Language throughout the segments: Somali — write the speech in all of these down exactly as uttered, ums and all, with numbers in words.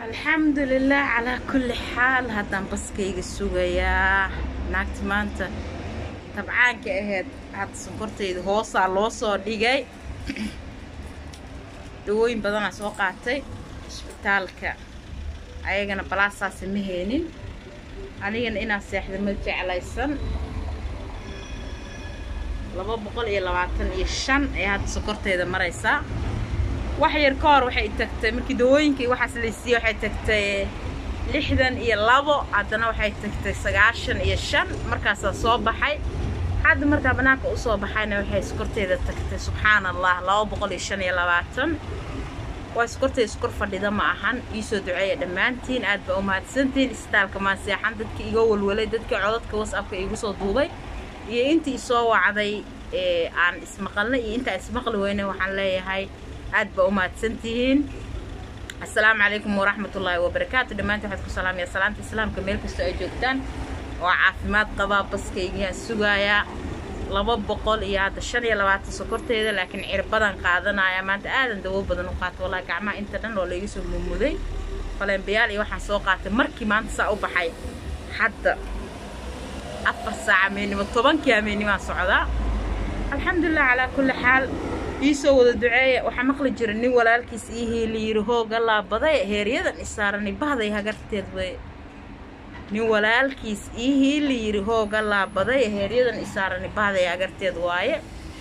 الحمد لله على كل حال. هذا بس كيجي السوقيا ناكت مانتا طبعا كأهد هاد سكرتي هوصة لوصة ديجي دوين بدنا سوقاتي اسبتالك أيجنا بلاصة سمهينين أنا إنا ساحد الملك على السن لما بقول إيه لواتن يشان إيه هاد سكرتي إذا مريسا waxyar koor waxay tagtay markii dawooyinkii waxa saleysay waxay tagtay lixdan iyo labo hadana waxay tagtay sagaashan iyo shan markaas soo baxay hadda marka banaanka u soo baxayna waxay iskorteeda tagtay subxaanallah laba boqol iyo shan iyo labaatan waa iskortay iskor fadhida ma ahan iisoo duceeya dhamaantiin aad ba u mahadsantiin istaalka ma seexan dadkii iga walwalay dadkii codadka WhatsApp-ka igu soo duubay iyo intii soo wacday ee aan ismaqalnay iyo inta ismaqli weynay waxaan leeyahay aad ba u mahadsantihiin. Assalaamu calaykum waraxmatullaahi wabarakaatu. dhamaantiin waxaad ku salaamaya salaanta islaamka meel kasta ay joogtaan oo caafimaad qaba baskayga sugaaya laba boqol iyo hadda shan iyo labaatan sokorteeda laakiin cirbadan qaadanaya maanta aadan dawo badan u qaato wallahi gacmaha inta dhan oo la iga soo mumuday faleen biyaal iyo waxaan soo qaatay markii maanta saa u baxay hadda afar saac meenimo tobankii meenimo socda alxamdulillah ala kulli xaal iisoo wada duceeya waxa maqli jiray nin walaalkiis ii heeliyay hooga la baday heeriyadan isaarani bahday hagarteed way nin walaalkiis ii heeliyay hooga la baday heeriyadan isaarani bahday hagarteed waaye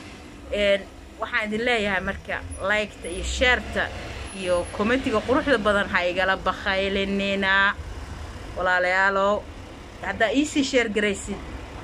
een waxaan idin leeyahay marka like-ta iyo share-ta iyo comment-iga quruxda badan ha igala bakhayleenina walaalayaalo hadda iisi share garaysid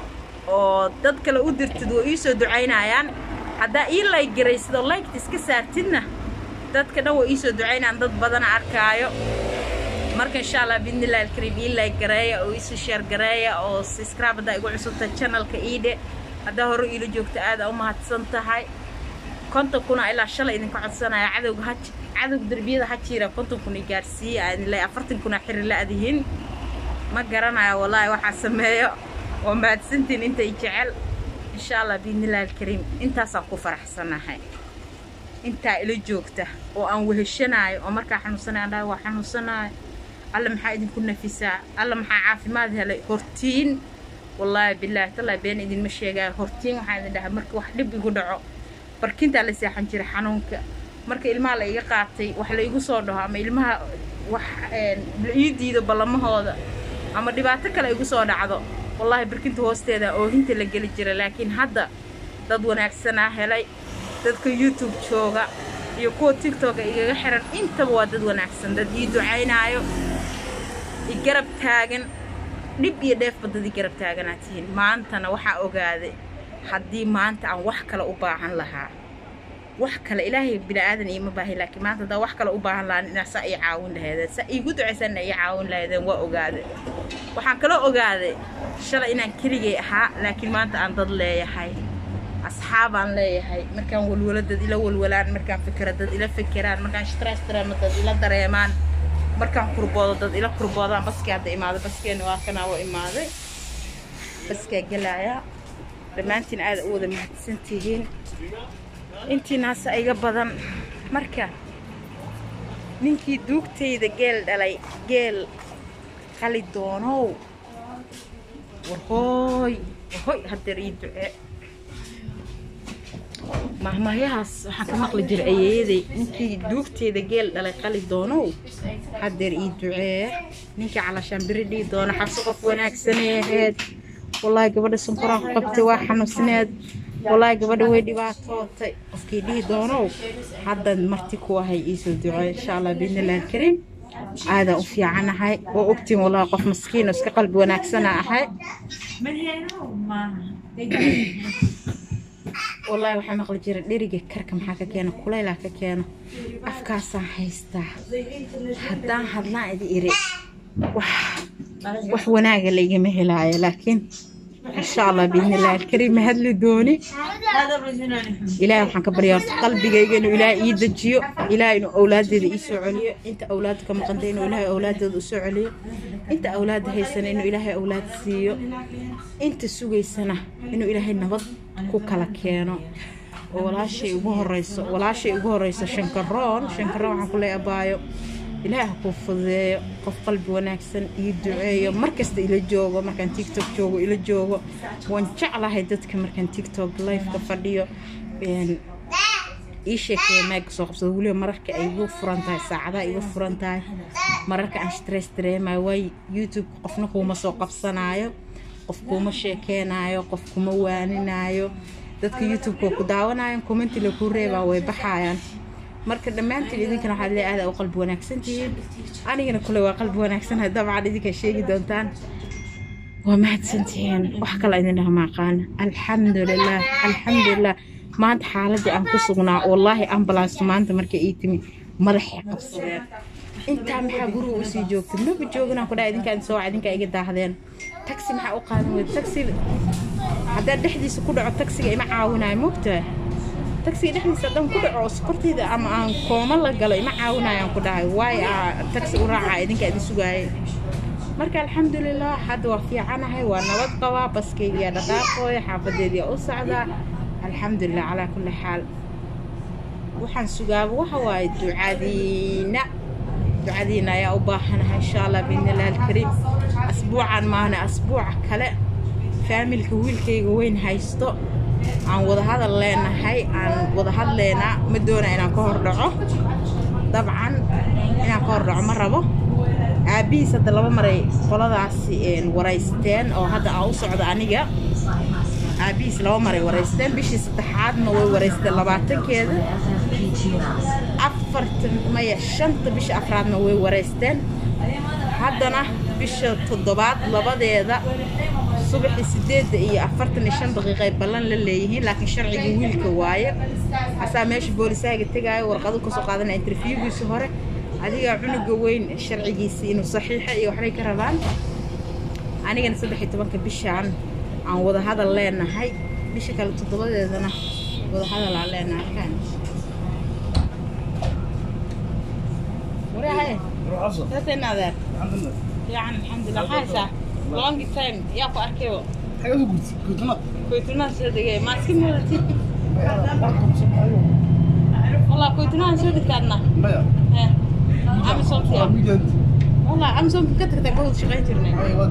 oo dad kale u dirtid oo iisoo duceynayaan hadda ii like garaysid oo like iska saartidna dadka dhan way iisoo duceynaan dad badan arkaayo marka insha Allah bidnillaahi alkariim ii like gareeya oo iisoo share gareeya oo subscribe hadda igu cusubta channelka iide hadda hore ila joogta aad u mahadsan tahay konton kuna ilaa shalay idinka codsanaya cadowga haj cadowga darbiyada hajira konton kuna gaarsiiya aan ilaa afartan kuna xiriir la adihin ma garanayo wallahi waxa sameeyo oo mahadsantiin inta ay jecel إن شاء الله بإذن الله الكريم أنت سأكون فرح سناهاي أنت إلى جوكته وأن وهالشناي ومركا حنوسنا الله وحنوسنا الله محايدين كنا في ساعة الله محا عافي ما ذي هلا هرتين والله بالله تلا بين إذن مشي جا هرتين وحنا ده مركا واحد بيقولوا بركنت على ساحة نجري حنونك مركا المال يقاطي وحلا يقصودها أما المها وح الإيدي ده بالله ما هذا أما دبعتك لا يقصود عضو والله بركنت هوستيدا oo inta la gali jiray laakiin hadda dad wanaagsan ah helay dadka YouTube jooga iyo kuwa TikTok iga xiran inta waa dad wanaagsan dad ii duceynaayo i garab taagan dib iyo dheef badadi garab taaganatiin maantana waxa ogaaday hadii maanta aan wax kale u baahan lahaa wax kale ilaahay bilaadan iyo ma baahi laakiin maanta da wax kale u baahan lahaa in sa ay caawin lahayd sa igu duceysan ay caawin lahayd waa ogaaday waxaan kala ogaaday shalay inaan keligay ahaa laakiin maanta aan dad leeyahay asxaabaan leeyahay markaan walwaladad ila walwalaan markaan fikradad ila fikiraan markaan stress dareemadad ila dareemaan markaan qurboodo dad ila qurboodaan baska hadda imaado baskeena waa kana waa imaaday baska galaya dhamaantiin aad u wada mahadsantihiin intii naas ayga badan marka ninkii duugtayda geel dhalay geel qali doono warhooy warhooy haddii ii ducee mahmayahaas waxaan ka maqli jiray ayeeyaday ninkii duugtayda geel dhalay qali doono haddii ii ducee ninkii calashaan biri dhii doono xabso qof wanaagsaneed wallahi gabadha sanqoraan ku qabtay waa xanuunsanayd wallahi gabadha way dhibaatootay qofkii dhii doono hadda marti ku ahay iisoo ducee insha Allah bidnillaahi alkariim هذا وفي عنها وأكتم والله قف مسكين وسك قلب وناكسنا أحد من هنا وما والله وحنا مقل جرى ديرجة كركم حكا كانوا كلها كانوا أفكار صحيحة حتى حضنا إذا إيري وح وح وناقة اللي جمهلا لكن إن شاء الله بإذن الله الكريم هذا دوني إلهي وحنا كبريات قلبي جاي إنه إلهي يدجيو إلهي إنه أولادي ذي يسوعليه أنت أولادك مقدين وإلهي أولادي ذي يسوعليه أنت أولاد هاي سنة إنه إلهي أولاد سيو أنت سوي سنة إنه إلهي النبض كوكلا كانوا ولا شيء وهو الرئيس ولا شيء وهو الرئيس شنكرون شنكرون عن كل أبايو إله كوفضي قف قلبي وناكسن يدعي مركز إلى جوجو مركان تيك توك جوجو إلى جوجو وانشعل هيدتك مركان تيك توك لايف كفرديو بين إيشك ماك سوق سوولي مرك أيوه فرنتاي ساعة أيوه فرنتاي مرك عن ستريس تري ما وي يوتيوب قفنا كوما سوق صنايو قف كوما شيكينايو قف كوما وانينايو dadka YouTube ku daawanayaan comment la ku reebaa way baxayaan marka dhamaantiin idinkana waxa la aad u qalbi wanaagsan tihiin anigana kule waa qalbi wanaagsan dabcan idinka sheegi doontaan waa mahadsantihiin wax kale idin ma aqaan alxamdulillah alxamdulillah maanta xaaladii aan ku sugnaa wallahi ambulance maanta markay ii timi madaxay qabsadeen inta maxaa guriga u sii joogtay ma joogna ku dhaay idinka soo idinka iga daahdeen taxi maxaa u qaadan way taxi هذا دحديس كله على تاكسي ما عاوناي موقته تاكسي دحديس دم كله على سكرتي أما أن كوما الله قال ما عاوناي أن كده واي تاكسي وراعي إذن كأدي سجاي مركا الحمد لله حد وفي عنها هاي وأنا وضقوا بس كي يا دقاقوي حافظ دي أسعدة الحمد لله على كل حال وحن سجاب وحواي دعادينا دعادينا يا أباحنا إن شاء الله بإذن الله الكريم أسبوعا معنا أسبوع كلا فاميل كويل كي وين هايستو عن وضع هذا اللينا هاي عن وضع هذا اللينا مدونا إنا كهر دعو طبعا إنا كهر دعو مرة بو عبي سد الله مري قلدا عسين ورايستين أو هذا أوسع عنيجا عبي سلوا مري ورايستين بيش استحاد نو ورايستين لبعتين كده أفرت ما يشنت بيش أفراد نو ورايستين حدنا بيش تضبط لبعض هذا صبح السداد إيه أفرتني شن دقيقة بلان لليهين لكن شرعي ويل كواية عسى ماشي بوليسها قلت جاي ورقدوا كسوق هذا انترفيو بيسهرة هذه عنق جوين الشرعي جيسين وصحيحة إيه وحري كربان أنا جن صبح يتبقى بيش عن عن وضع هذا اللي أنا هاي بيش كلا تطلع إذا أنا وضع هذا اللي أنا كان ورا هاي ثلاثين هذا يعني الحمد لله خاصة long time يا أخو أركيو حاجة قلت كويتنا كويتنا سودة ما سكين مولتي والله كويتنا سودة كنا بيا عم صوتي والله عم صوتي كتر تقول شغلت لنا أيوة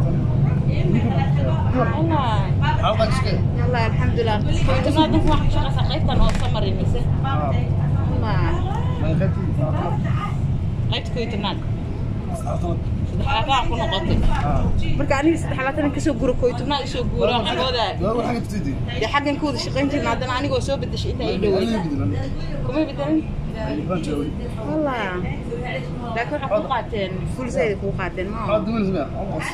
والله عرضك شكل والله الحمد لله كويتنا ده واحد شغل سقيت أنا أصمر المسا والله ما خدتي قيت كويتنا أعطت هذا أكون قطع. مركا أنا بس حالات أنا كسب جورو كويت ونا يسوق جورو هذا. لا أول حاجة بتدي. دي حاجة نكود شقين جينا عندنا أنا جوسو بدش إنت يدوي. كم يبدأ؟ والله. لكن حقوقاتين فل زي حقوقاتين ما.